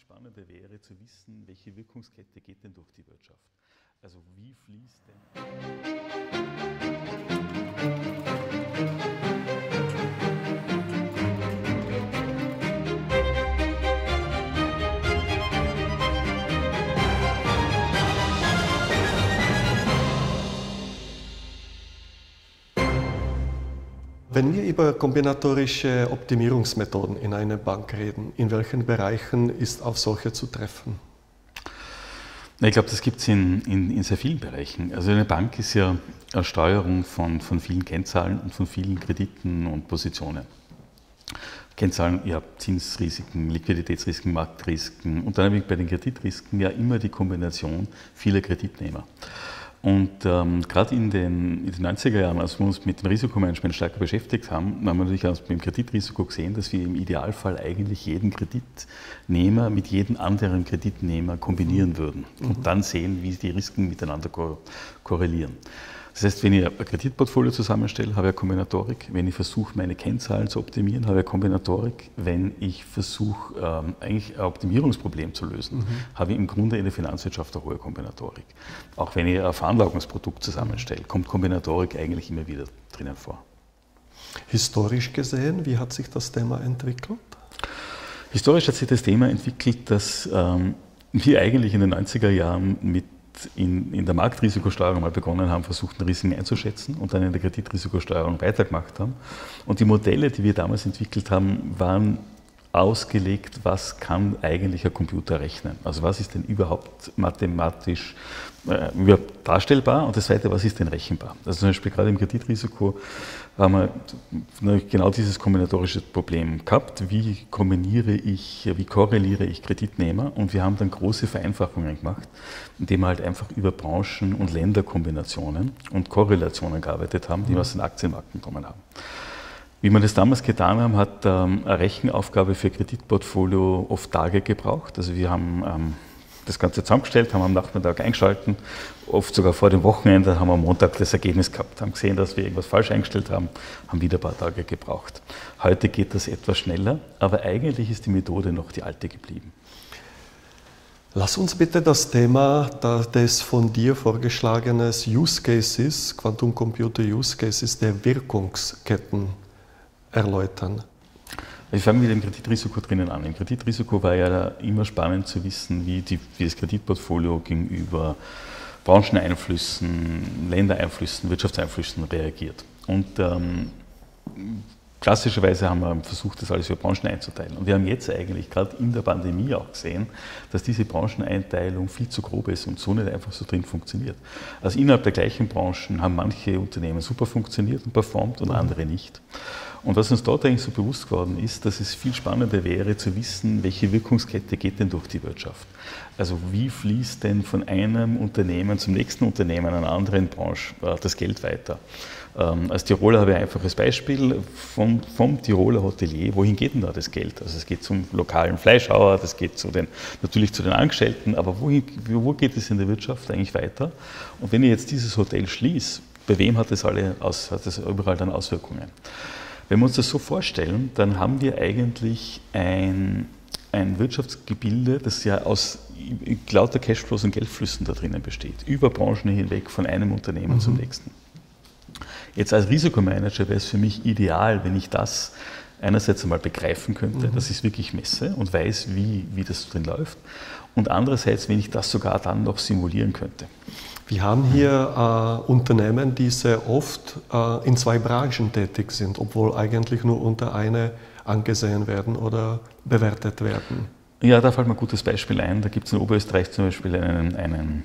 spannender wäre zu wissen, welche Wirkungskette geht denn durch die Wirtschaft? Also wie fließt denn... Wenn wir über kombinatorische Optimierungsmethoden in einer Bank reden, in welchen Bereichen ist auf solche zu treffen? Ich glaube, das gibt es in sehr vielen Bereichen. Also eine Bank ist ja eine Steuerung von vielen Kennzahlen und von vielen Krediten und Positionen. Kennzahlen, ja, Zinsrisiken, Liquiditätsrisiken, Marktrisiken und dann habe ich bei den Kreditrisken ja immer die Kombination vieler Kreditnehmer. Und gerade in den 90er Jahren, als wir uns mit dem Risikomanagement stärker beschäftigt haben, haben wir natürlich auch mit dem Kreditrisiko gesehen, dass wir im Idealfall eigentlich jeden Kreditnehmer mit jedem anderen Kreditnehmer kombinieren würden und dann sehen, wie die Risiken miteinander korrelieren. Das heißt, wenn ich ein Kreditportfolio zusammenstelle, habe ich eine Kombinatorik. Wenn ich versuche, meine Kennzahlen zu optimieren, habe ich eine Kombinatorik. Wenn ich versuche, eigentlich ein Optimierungsproblem zu lösen, habe ich im Grunde in der Finanzwirtschaft eine hohe Kombinatorik. Auch wenn ich ein Veranlagungsprodukt zusammenstelle, kommt Kombinatorik eigentlich immer wieder drinnen vor. Historisch gesehen, wie hat sich das Thema entwickelt? Historisch hat sich das Thema entwickelt, dass wir eigentlich in den 90er Jahren in der Marktrisikosteuerung mal begonnen haben, versucht, Risiken einzuschätzen und dann in der Kreditrisikosteuerung weitergemacht haben. Und die Modelle, die wir damals entwickelt haben, waren ausgelegt, was kann eigentlich ein Computer rechnen? Also was ist denn überhaupt mathematisch überhaupt darstellbar? Und das Zweite, was ist denn rechenbar? Also zum Beispiel gerade im Kreditrisiko haben wir genau dieses kombinatorische Problem gehabt. Wie korreliere ich Kreditnehmer? Und wir haben dann große Vereinfachungen gemacht, indem wir halt einfach über Branchen- und Länderkombinationen und Korrelationen gearbeitet haben, die wir aus den Aktienmärkten bekommen haben. Wie wir das damals getan haben, hat eine Rechenaufgabe für Kreditportfolio oft Tage gebraucht. Also wir haben das Ganze zusammengestellt, haben am Nachmittag eingeschalten, oft sogar vor dem Wochenende, haben am Montag das Ergebnis gehabt, haben gesehen, dass wir irgendwas falsch eingestellt haben, haben wieder ein paar Tage gebraucht. Heute geht das etwas schneller, aber eigentlich ist die Methode noch die alte geblieben. Lass uns bitte das Thema des von dir vorgeschlagenen Use Cases, Quantum Computer Use Cases der Wirkungsketten erläutern. Ich fange mit dem Kreditrisiko drinnen an. Im Kreditrisiko war ja immer spannend zu wissen, wie das Kreditportfolio gegenüber Brancheneinflüssen, Ländereinflüssen, Wirtschaftseinflüssen reagiert. Und klassischerweise haben wir versucht, das alles für Branchen einzuteilen. Und wir haben jetzt eigentlich gerade in der Pandemie auch gesehen, dass diese Brancheneinteilung viel zu grob ist und so nicht einfach so drin funktioniert. Also innerhalb der gleichen Branchen haben manche Unternehmen super funktioniert und performt und andere nicht. Und was uns dort eigentlich so bewusst geworden ist, dass es viel spannender wäre zu wissen, welche Wirkungskette geht denn durch die Wirtschaft. Also wie fließt denn von einem Unternehmen zum nächsten Unternehmen in einer anderen Branche das Geld weiter. Als Tiroler habe ich ein einfaches Beispiel vom Tiroler Hotelier. Wohin geht denn da das Geld? Also es geht zum lokalen Fleischhauer, das geht natürlich zu den Angestellten, aber wo geht es in der Wirtschaft eigentlich weiter? Und wenn ich jetzt dieses Hotel schließe, bei wem hat das überall dann Auswirkungen? Wenn wir uns das so vorstellen, dann haben wir eigentlich ein Wirtschaftsgebilde, das ja aus lauter Cashflows und Geldflüssen da drinnen besteht, über Branchen hinweg von einem Unternehmen zum nächsten. Jetzt als Risikomanager wäre es für mich ideal, wenn ich das einerseits einmal begreifen könnte, dass ich es wirklich messe und weiß, wie das drin läuft, und andererseits, wenn ich das sogar dann noch simulieren könnte. Wir haben hier Unternehmen, die sehr oft in zwei Branchen tätig sind, obwohl eigentlich nur unter eine angesehen werden oder bewertet werden. Ja, da fällt mir ein gutes Beispiel ein. Da gibt es in Oberösterreich zum Beispiel einen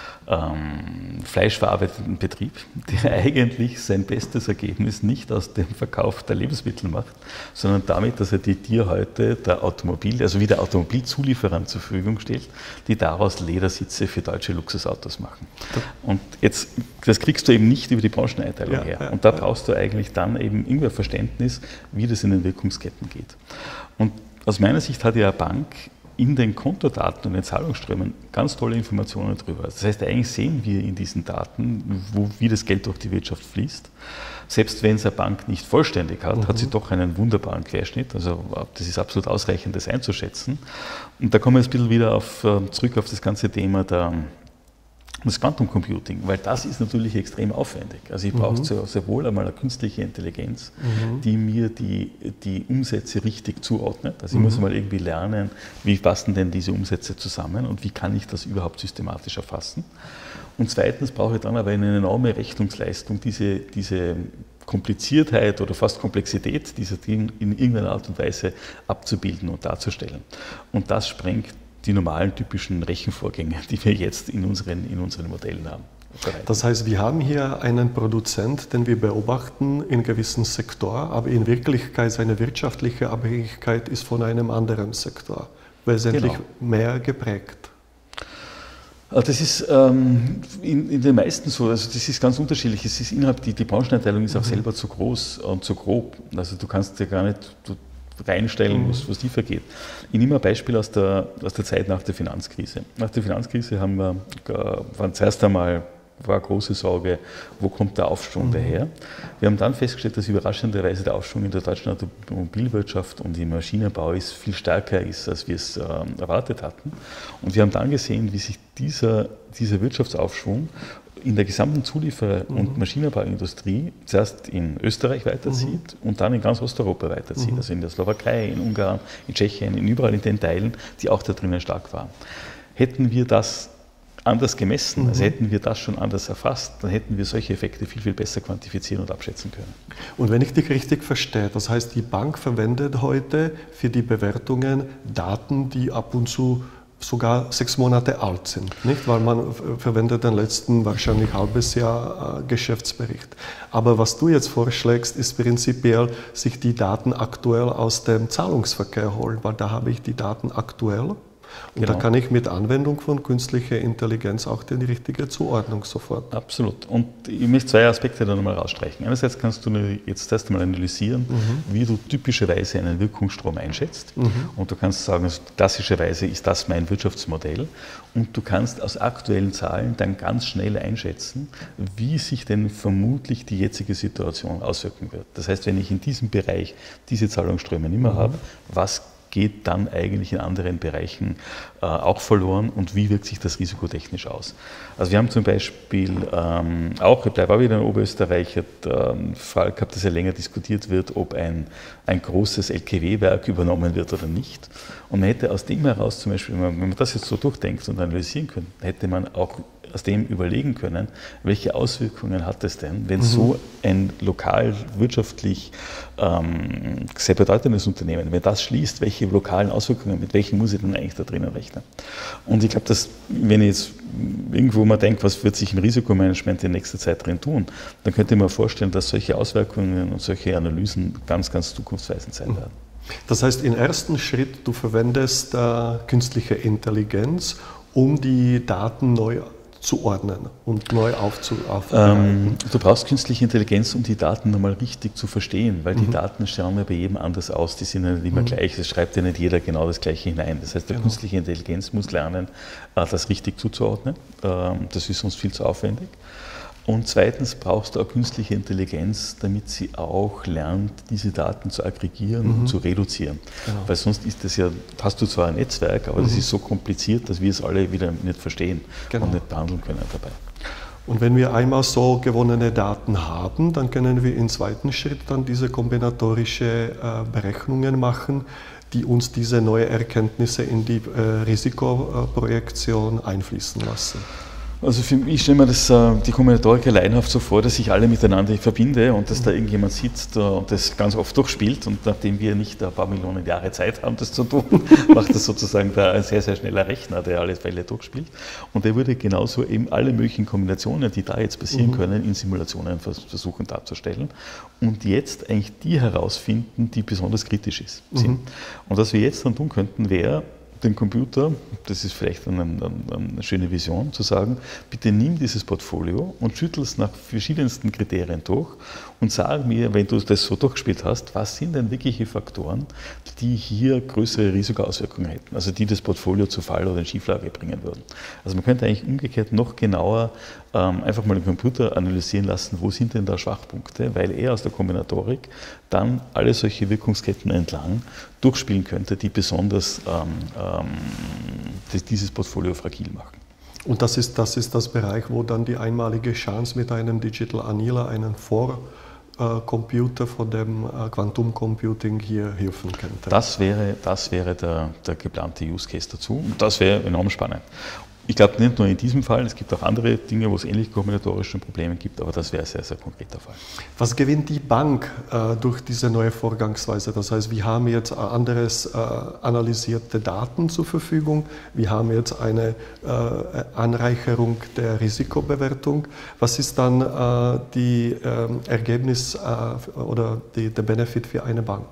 fleischverarbeitenden Betrieb, der eigentlich sein bestes Ergebnis nicht aus dem Verkauf der Lebensmittel macht, sondern damit, dass er die Tierhäute der Automobilzulieferern zur Verfügung stellt, die daraus Ledersitze für deutsche Luxusautos machen. Und jetzt, das kriegst du eben nicht über die Brancheneinteilung her. Und da brauchst du eigentlich dann eben irgendwie ein Verständnis, wie das in den Wirkungsketten geht. Und aus meiner Sicht hat ja eine Bank in den Kontodaten und den Zahlungsströmen ganz tolle Informationen drüber. Das heißt, eigentlich sehen wir in diesen Daten, wie das Geld durch die Wirtschaft fließt. Selbst wenn es eine Bank nicht vollständig hat, hat sie doch einen wunderbaren Querschnitt. Also das ist absolut ausreichend, das einzuschätzen. Und da kommen wir jetzt ein bisschen wieder zurück auf das ganze Thema das Quantum Computing, weil das ist natürlich extrem aufwendig. Also ich brauche sehr wohl einmal eine künstliche Intelligenz, die mir die Umsätze richtig zuordnet. Also ich muss mal irgendwie lernen, wie passen denn diese Umsätze zusammen und wie kann ich das überhaupt systematisch erfassen. Und zweitens brauche ich dann aber eine enorme Rechnungsleistung, diese Kompliziertheit oder fast Komplexität dieser Dinge in irgendeiner Art und Weise abzubilden und darzustellen. Und das sprengt die normalen typischen Rechenvorgänge, die wir jetzt in unseren Modellen haben. Das heißt, wir haben hier einen Produzent, den wir beobachten in gewissem Sektor, aber in Wirklichkeit seine wirtschaftliche Abhängigkeit ist von einem anderen Sektor wesentlich mehr geprägt. Das ist in den meisten so, also das ist ganz unterschiedlich. Es ist die Brancheneinteilung ist auch selber zu groß und zu grob. Also du kannst dir gar nicht reinstellen, was tiefer geht. Ich nehme ein Beispiel aus der Zeit nach der Finanzkrise. Nach der Finanzkrise war große Sorge, wo kommt der Aufschwung daher? Wir haben dann festgestellt, dass überraschenderweise der Aufschwung in der deutschen Automobilwirtschaft und im Maschinenbau viel stärker ist, als wir es erwartet hatten. Und wir haben dann gesehen, wie sich dieser Wirtschaftsaufschwung in der gesamten Zuliefer- und Maschinenbauindustrie zuerst in Österreich weiterzieht und dann in ganz Osteuropa weiterzieht. Also in der Slowakei, in Ungarn, in Tschechien, überall in den Teilen, die auch da drinnen stark waren. Hätten wir das anders gemessen, also hätten wir das schon anders erfasst, dann hätten wir solche Effekte viel, viel besser quantifizieren und abschätzen können. Und wenn ich dich richtig verstehe, das heißt, die Bank verwendet heute für die Bewertungen Daten, die ab und zu sogar 6 Monate alt sind, nicht? Weil man verwendet den letzten wahrscheinlich halbes Jahr Geschäftsbericht. Aber was du jetzt vorschlägst, ist prinzipiell, sich die Daten aktuell aus dem Zahlungsverkehr holen, weil da habe ich die Daten aktuell. Und da kann ich mit Anwendung von künstlicher Intelligenz auch die richtige Zuordnung sofort. Absolut. Und ich möchte 2 Aspekte da nochmal rausstreichen. Einerseits kannst du jetzt erst einmal analysieren, wie du typischerweise einen Wirkungsstrom einschätzt. Und du kannst sagen, klassischerweise ist das mein Wirtschaftsmodell. Und du kannst aus aktuellen Zahlen dann ganz schnell einschätzen, wie sich denn vermutlich die jetzige Situation auswirken wird. Das heißt, wenn ich in diesem Bereich diese Zahlungsströme nicht mehr habe, was geht dann eigentlich in anderen Bereichen auch verloren und wie wirkt sich das risikotechnisch aus? Also wir haben zum Beispiel ich bleibe auch wieder in Oberösterreich, einen Fall gehabt, dass ja länger diskutiert wird, ob ein großes LKW-Werk übernommen wird oder nicht. Und man hätte aus dem heraus zum Beispiel, wenn man das jetzt so durchdenkt und analysieren könnte, hätte man auch aus dem überlegen können, welche Auswirkungen hat es denn, wenn so ein lokal wirtschaftlich sehr bedeutendes Unternehmen, wenn das schließt, welche lokalen Auswirkungen, mit welchen muss ich denn eigentlich da drinnen rechnen? Und ich glaube, dass wenn ich jetzt irgendwo mal denke, was wird sich im Risikomanagement in nächster Zeit drin tun, dann könnte man vorstellen, dass solche Auswirkungen und solche Analysen ganz, ganz zukunftsweisend sein werden. Das heißt, im ersten Schritt, du verwendest künstliche Intelligenz, um die Daten neu zu ordnen und neu aufzubereiten. Du brauchst künstliche Intelligenz, um die Daten nochmal richtig zu verstehen, weil die Daten schauen ja bei jedem anders aus, die sind ja nicht immer gleich, es schreibt ja nicht jeder genau das Gleiche hinein. Das heißt, die künstliche Intelligenz muss lernen, das richtig zuzuordnen. Das ist uns viel zu aufwendig. Und zweitens brauchst du auch künstliche Intelligenz, damit sie auch lernt, diese Daten zu aggregieren und zu reduzieren. Genau. Weil sonst ist das ja, hast du zwar ein Netzwerk, aber das ist so kompliziert, dass wir es alle wieder nicht verstehen und nicht behandeln können dabei. Und wenn wir einmal so gewonnene Daten haben, dann können wir im zweiten Schritt dann diese kombinatorische Berechnungen machen, die uns diese neuen Erkenntnisse in die Risikoprojektion einfließen lassen. Also ich stelle mir die Kombinatorik laienhaft so vor, dass ich alle miteinander verbinde und dass da irgendjemand sitzt und das ganz oft durchspielt und nachdem wir nicht ein paar Millionen Jahre Zeit haben, das zu tun, macht das sozusagen ein sehr, sehr schneller Rechner, der alle Fälle durchspielt und der würde genauso eben alle möglichen Kombinationen, die da jetzt passieren können, in Simulationen versuchen darzustellen und jetzt eigentlich die herausfinden, die besonders kritisch sind. Und was wir jetzt dann tun könnten, wäre, den Computer, das ist vielleicht eine schöne Vision, zu sagen, bitte nimm dieses Portfolio und schüttel es nach verschiedensten Kriterien durch und sag mir, wenn du das so durchgespielt hast, was sind denn wirkliche Faktoren, die hier größere Risikoauswirkungen hätten, also die das Portfolio zu Fall oder in Schieflage bringen würden. Also man könnte eigentlich umgekehrt noch genauer einfach mal den Computer analysieren lassen, wo sind denn da Schwachpunkte, weil er aus der Kombinatorik dann alle solche Wirkungsketten entlang durchspielen könnte, die besonders dieses Portfolio fragil machen. Und das ist das Bereich, wo dann die einmalige Chance mit einem Digital Annealer, einem Vorcomputer von dem Quantum Computing hier helfen könnte. Das wäre der geplante Use Case dazu und das wäre enorm spannend. Ich glaube nicht nur in diesem Fall, es gibt auch andere Dinge, wo es ähnliche kombinatorische Probleme gibt, aber das wäre ein sehr, sehr konkreter Fall. Was gewinnt die Bank durch diese neue Vorgangsweise? Das heißt, wir haben jetzt anderes analysierte Daten zur Verfügung, wir haben jetzt eine Anreicherung der Risikobewertung. Was ist dann die Ergebnis oder der Benefit für eine Bank?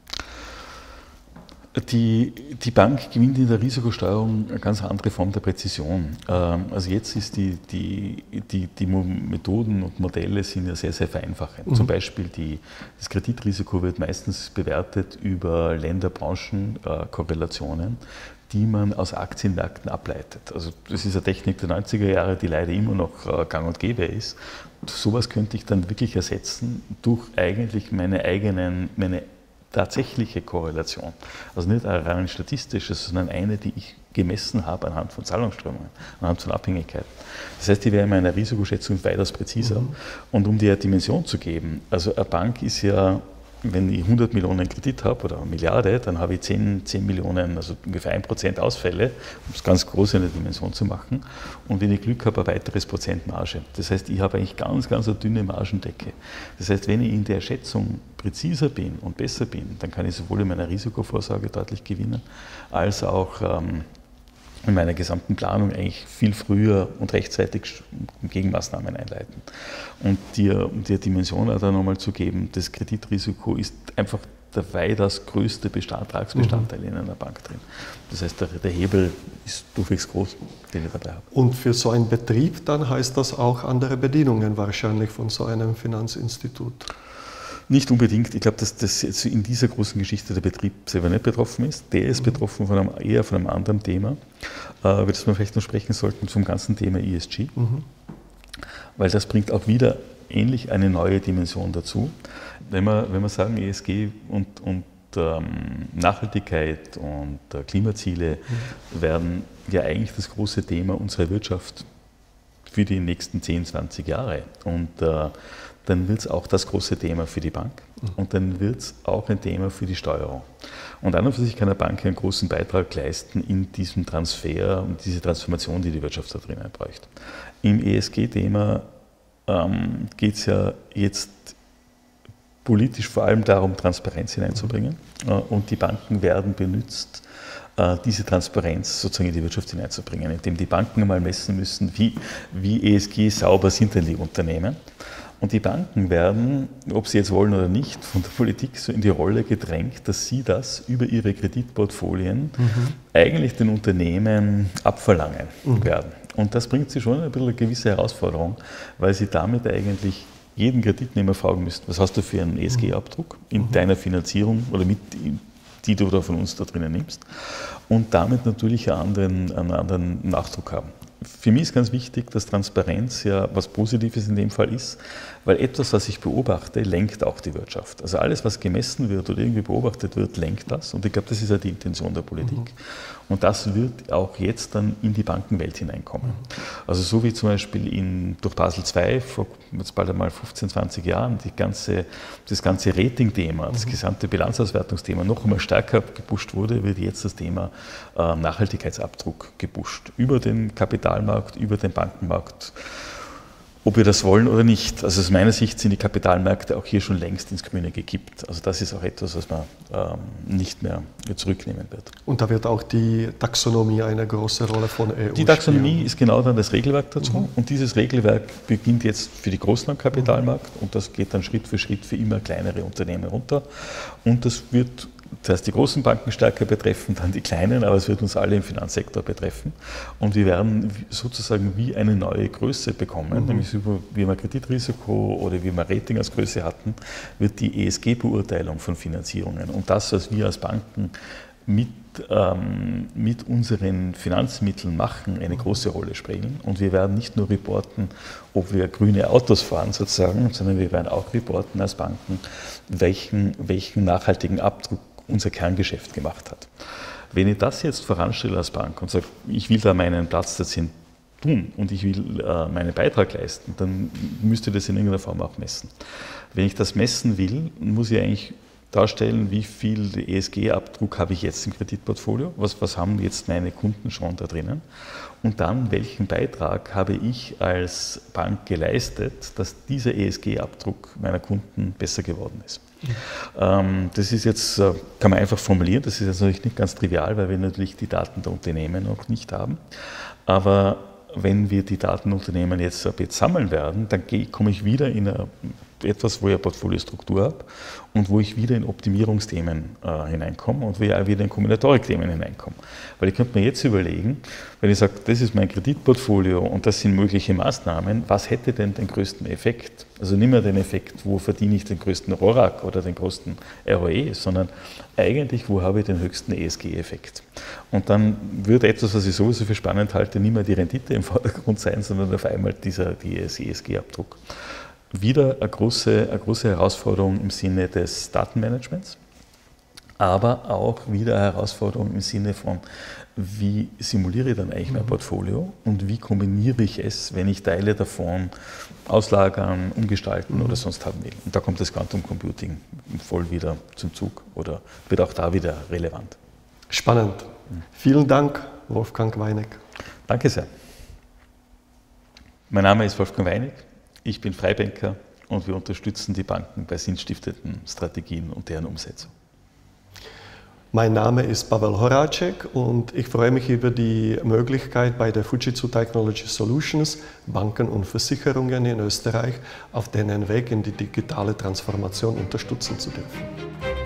Die Bank gewinnt in der Risikosteuerung eine ganz andere Form der Präzision. Also jetzt ist die Methoden und Modelle sind ja sehr, sehr vereinfachend. Zum Beispiel das Kreditrisiko wird meistens bewertet über Länder-Branchen-Korrelationen, die man aus Aktienmärkten ableitet. Also das ist eine Technik der 90er Jahre, die leider immer noch gang und gäbe ist. Sowas könnte ich dann wirklich ersetzen durch eigentlich meine tatsächliche Korrelation. Also nicht eine rein statistische, sondern eine, die ich gemessen habe anhand von Zahlungsströmungen, anhand von Abhängigkeiten. Das heißt, die wäre in meiner Risikoschätzung weitaus präziser. Und um dir eine Dimension zu geben, also eine Bank ist ja, wenn ich 100 Millionen Kredit habe oder eine Milliarde, dann habe ich 10 Millionen, also ungefähr 1% Ausfälle, um es ganz groß in der Dimension zu machen. Und wenn ich Glück habe, ein weiteres Prozent Marge. Das heißt, ich habe eigentlich ganz eine dünne Margendecke. Das heißt, wenn ich in der Schätzung präziser bin und besser bin, dann kann ich sowohl in meiner Risikovorsorge deutlich gewinnen, als auch in meiner gesamten Planung eigentlich viel früher und rechtzeitig Gegenmaßnahmen einleiten. Und dir Dimension auch da nochmal zu geben, das Kreditrisiko ist einfach der weitaus größte Ertragsbestandteil in einer Bank drin. Das heißt, der Hebel ist durchwegs groß, den ich dabei habe. Und für so einen Betrieb dann heißt das auch andere Bedingungen wahrscheinlich von so einem Finanzinstitut? Nicht unbedingt. Ich glaube, dass das jetzt in dieser großen Geschichte der Betrieb selber nicht betroffen ist. Der ist betroffen eher von einem anderen Thema, über das wir vielleicht noch sprechen sollten, zum ganzen Thema ESG. Weil das bringt auch wieder ähnlich eine neue Dimension dazu. Wenn wir sagen, ESG und Nachhaltigkeit und Klimaziele werden ja eigentlich das große Thema unserer Wirtschaft für die nächsten 10, 20 Jahre. Und dann wird es auch das große Thema für die Bank und dann wird es auch ein Thema für die Steuerung. Und an und für sich kann eine Bank einen großen Beitrag leisten in diesem Transfer und diese Transformation, die die Wirtschaft da drinnen bräuchte. Im ESG-Thema geht es ja jetzt politisch vor allem darum, Transparenz hineinzubringen und die Banken werden benutzt, diese Transparenz sozusagen in die Wirtschaft hineinzubringen, indem die Banken einmal messen müssen, wie ESG sauber sind denn die Unternehmen. Und die Banken werden, ob sie jetzt wollen oder nicht, von der Politik so in die Rolle gedrängt, dass sie das über ihre Kreditportfolien eigentlich den Unternehmen abverlangen werden. Und das bringt sie schon ein bisschen eine gewisse Herausforderung, weil sie damit eigentlich jeden Kreditnehmer fragen müssen, was hast du für einen ESG-Abdruck in deiner Finanzierung oder die du da von uns da drinnen nimmst und damit natürlich einen anderen Nachdruck haben. Für mich ist ganz wichtig, dass Transparenz ja was Positives in dem Fall ist, weil etwas, was ich beobachte, lenkt auch die Wirtschaft. Also alles, was gemessen wird oder irgendwie beobachtet wird, lenkt das. Und ich glaube, das ist ja die Intention der Politik. Und das wird auch jetzt dann in die Bankenwelt hineinkommen. Also so wie zum Beispiel durch Basel II vor jetzt bald einmal 15, 20 Jahren das ganze Rating-Thema, das gesamte Bilanzauswertungsthema noch einmal stärker gepusht wurde, wird jetzt das Thema Nachhaltigkeitsabdruck gepusht. Über den Kapitalmarkt, über den Bankenmarkt. Ob wir das wollen oder nicht. Also aus meiner Sicht sind die Kapitalmärkte auch hier schon längst ins Grüne gekippt. Also das ist auch etwas, was man nicht mehr zurücknehmen wird. Und da wird auch die Taxonomie eine große Rolle von EU Die Taxonomie ist genau dann das Regelwerk dazu. Und dieses Regelwerk beginnt jetzt für die Großen am Kapitalmarkt und das geht dann Schritt für Schritt für immer kleinere Unternehmen runter. Und das wird zuerst die großen Banken stärker betreffen, dann die kleinen, aber es wird uns alle im Finanzsektor betreffen. Und wir werden sozusagen wie eine neue Größe bekommen, nämlich wie wir Kreditrisiko oder wie wir Rating als Größe hatten, wird die ESG-Beurteilung von Finanzierungen und das, was wir als Banken mit unseren Finanzmitteln machen, eine große Rolle spielen. Und wir werden nicht nur reporten, ob wir grüne Autos fahren sozusagen, sondern wir werden auch reporten als Banken, welchen nachhaltigen Abdruck unser Kerngeschäft gemacht hat. Wenn ich das jetzt voranstelle als Bank und sage, ich will da meinen Platz dazu tun und ich will meinen Beitrag leisten, dann müsste ich das in irgendeiner Form auch messen. Wenn ich das messen will, muss ich eigentlich darstellen, wie viel ESG-Abdruck habe ich jetzt im Kreditportfolio, was haben jetzt meine Kunden schon da drinnen und dann, welchen Beitrag habe ich als Bank geleistet, dass dieser ESG-Abdruck meiner Kunden besser geworden ist. Das ist jetzt, kann man einfach formulieren, das ist jetzt natürlich nicht ganz trivial, weil wir natürlich die Daten der Unternehmen noch nicht haben, aber wenn wir die Datenunternehmen jetzt sammeln werden, dann komme ich wieder in etwas, wo ich eine Portfoliostruktur habe und wo ich wieder in Optimierungsthemen hineinkomme und wo ich auch wieder in Kombinatorikthemen hineinkomme. Weil ich könnte mir jetzt überlegen, wenn ich sage, das ist mein Kreditportfolio und das sind mögliche Maßnahmen, was hätte denn den größten Effekt? Also nicht mehr den Effekt, wo verdiene ich den größten RORAC oder den größten ROE, sondern eigentlich, wo habe ich den höchsten ESG-Effekt? Und dann würde etwas, was ich sowieso für spannend halte, nicht mehr die Rendite im Vordergrund sein, sondern auf einmal dieser ESG-Abdruck. Wieder eine große Herausforderung im Sinne des Datenmanagements, aber auch wieder eine Herausforderung im Sinne von, wie simuliere ich dann eigentlich mein Portfolio und wie kombiniere ich es, wenn ich Teile davon auslagern, umgestalten oder sonst haben will. Und da kommt das Quantum Computing voll wieder zum Zug oder wird auch da wieder relevant. Spannend. Vielen Dank, Wolfgang Weinig. Danke sehr. Mein Name ist Wolfgang Weinig. Ich bin Freibanker und wir unterstützen die Banken bei sinnstiftenden Strategien und deren Umsetzung. Mein Name ist Pavel Horáček und ich freue mich über die Möglichkeit, bei der Fujitsu Technology Solutions Banken und Versicherungen in Österreich auf denen Weg in die digitale Transformation unterstützen zu dürfen.